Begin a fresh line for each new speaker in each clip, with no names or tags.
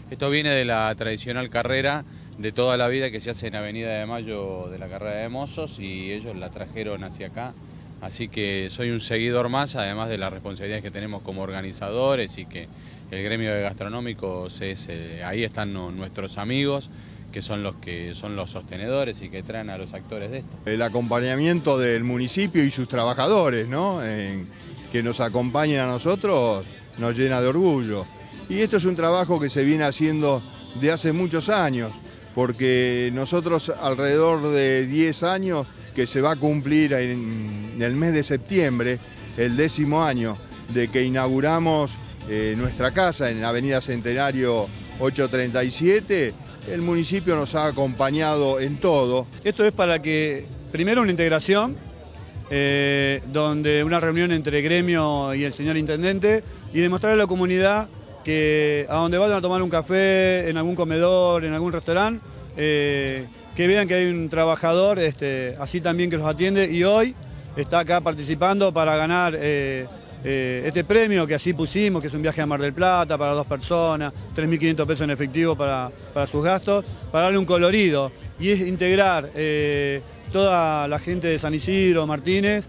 Esto viene de la tradicional carrera de toda la vida que se hace en Avenida de Mayo de la carrera de mozos y ellos la trajeron hacia acá. Así que soy un seguidor más, además de las responsabilidades que tenemos como organizadores y que el gremio de gastronómicos ahí están nuestros amigos, que son los sostenedores y que traen a los actores de esto.
El acompañamiento del municipio y sus trabajadores, ¿no? Que nos acompañen a nosotros nos llena de orgullo. Y esto es un trabajo que se viene haciendo de hace muchos años, porque nosotros alrededor de 10 años, que se va a cumplir en el mes de septiembre, el 10º año de que inauguramos nuestra casa en Avenida Centenario 837, el municipio nos ha acompañado en todo.
Esto es para que, primero, una integración, donde una reunión entre gremio y el señor intendente, y demostrarle a la comunidad que a donde vayan a tomar un café, en algún comedor, en algún restaurante, que vean que hay un trabajador así también que los atiende, y hoy está acá participando para ganar este premio que así pusimos, que es un viaje a Mar del Plata para 2 personas, 3.500 pesos en efectivo para sus gastos, para darle un colorido, y es integrar toda la gente de San Isidro, Martínez,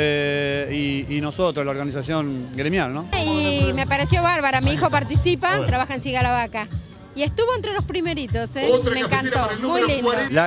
y nosotros, la organización gremial, ¿no?
Y me pareció bárbara, mi hijo participa, trabaja en Siga la Vaca. Y estuvo entre los primeritos, me encantó, muy lindo.
La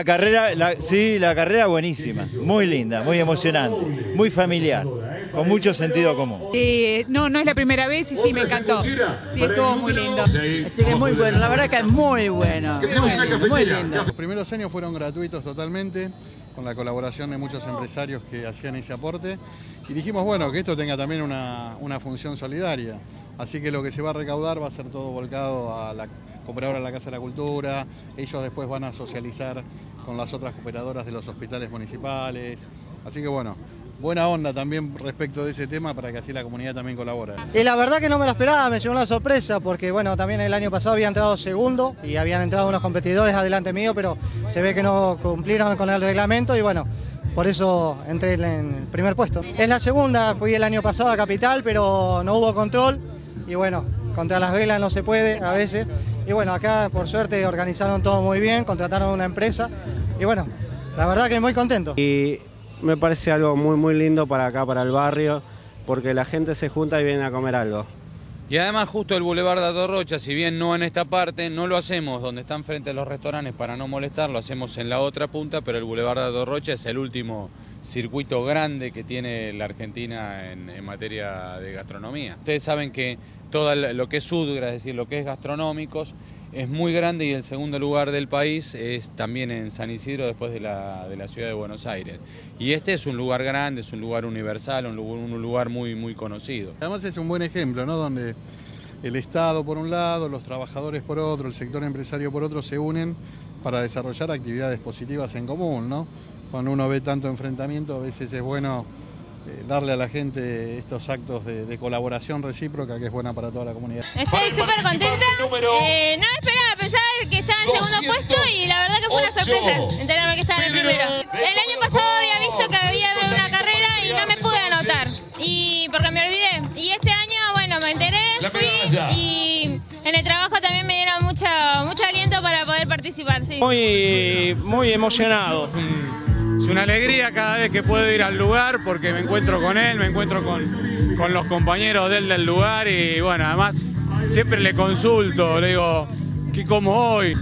carrera buenísima, muy linda, muy emocionante, muy familiar, con mucho sentido común.
No es la primera vez y sí, me encantó. Sí, estuvo muy lindo.
Así que muy bueno, la verdad que es muy bueno, muy lindo.
Los primeros años fueron gratuitos totalmente, con la colaboración de muchos empresarios que hacían ese aporte. Y dijimos, bueno, que esto tenga también una función solidaria. Así que lo que se va a recaudar va a ser todo volcado a la cooperadora de la Casa de la Cultura. Ellos después van a socializar con las otras cooperadoras de los hospitales municipales. Así que bueno, buena onda también respecto de ese tema para que así la comunidad también colabore.
Y la verdad que no me lo esperaba, me llevó una sorpresa porque bueno, también el año pasado había entrado segundo y habían entrado unos competidores adelante mío, pero se ve que no cumplieron con el reglamento y bueno, por eso entré en el primer puesto. Es la segunda, fui el año pasado a Capital, pero no hubo control y bueno, contra las reglas no se puede a veces. Y bueno, acá por suerte organizaron todo muy bien, contrataron una empresa y bueno, la verdad que muy contento.
Y me parece algo muy lindo para acá, para el barrio, porque la gente se junta y viene a comer algo.
Y además justo el Boulevard de Atorrocha, si bien no en esta parte, no lo hacemos donde están frente a los restaurantes para no molestar, lo hacemos en la otra punta, pero el Boulevard de Atorrocha es el último circuito grande que tiene la Argentina en materia de gastronomía. Ustedes saben que todo lo que es Sudgra, es decir, lo que es gastronómicos, es muy grande y el segundo lugar del país es también en San Isidro después de la ciudad de Buenos Aires. Y este es un lugar grande, es un lugar universal, un lugar muy conocido.
Además es un buen ejemplo, ¿no? Donde el Estado por un lado, los trabajadores por otro, el sector empresario por otro se unen para desarrollar actividades positivas en común, ¿no? Cuando uno ve tanto enfrentamiento, a veces es bueno darle a la gente estos actos de colaboración recíproca que es buena para toda la comunidad.
Estoy súper contenta, no me esperaba, pensaba que estaba en segundo puesto y la verdad que fue una sorpresa enterarme que estaba en el primero. El año pasado había visto que había una carrera y no me pude anotar, y porque me olvidé. Y este año, bueno, me enteré, fui y en el trabajo también me dieron mucho aliento para poder participar, sí.
Muy emocionado.
Es una alegría cada vez que puedo ir al lugar porque me encuentro con él, me encuentro con los compañeros de él del lugar y bueno, además siempre le consulto, le digo, ¿qué como hoy?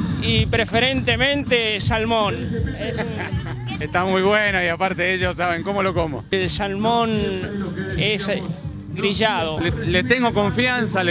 Y preferentemente salmón.
Está muy bueno y aparte ellos saben cómo lo como.
El salmón es grillado.
Les tengo confianza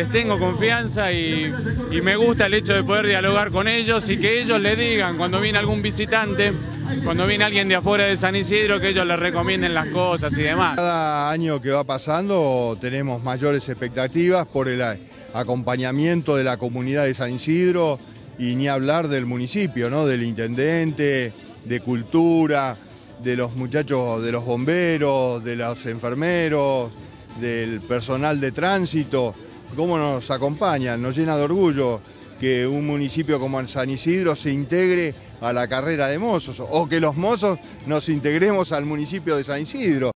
y me gusta el hecho de poder dialogar con ellos y que ellos le digan cuando viene algún visitante, cuando viene alguien de afuera de San Isidro, que ellos les recomienden las cosas y demás.
Cada año que va pasando tenemos mayores expectativas por el acompañamiento de la comunidad de San Isidro y ni hablar del municipio, ¿no? Del intendente, de cultura, de los muchachos, de los bomberos, de los enfermeros, del personal de tránsito, cómo nos acompañan, nos llena de orgullo que un municipio como San Isidro se integre a la carrera de mozos o que los mozos nos integremos al municipio de San Isidro.